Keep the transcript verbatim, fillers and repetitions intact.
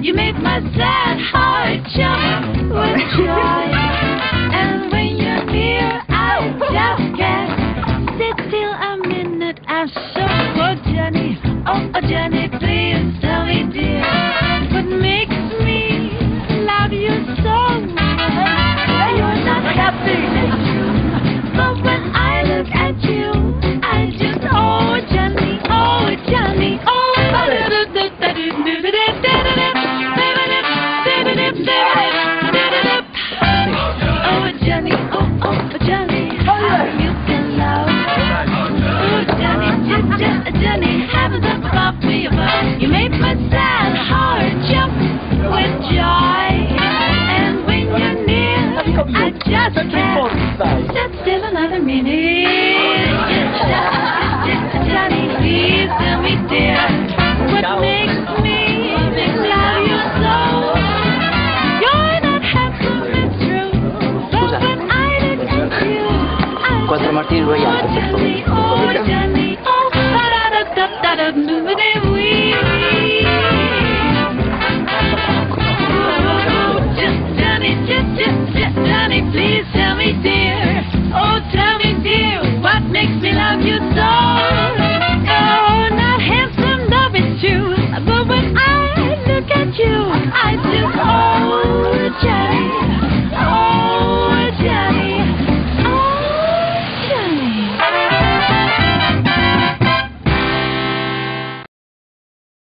You made my sad heart jump with joy. And when you're near, I just can't sit still a minute. I'm so oh Johnny, oh, oh Johnny, please tell me, dear, what makes me love you so much? You're not happy, but when I look at you, I just oh Johnny, oh Johnny, oh. Oh Johnny, oh oh Johnny, how you can love. Oh Johnny, just just Johnny, having the spot me above. You make my sad heart jump with joy, and when you're near, I just can't sit still another minute. Just, just Johnny, please tell me, dear, what makes me love you so? You're not handsome, it's true, but when I look at you, I Quattro Martini Royale, per favore. oh Johnny, oh Johnny, oh da da da da da da.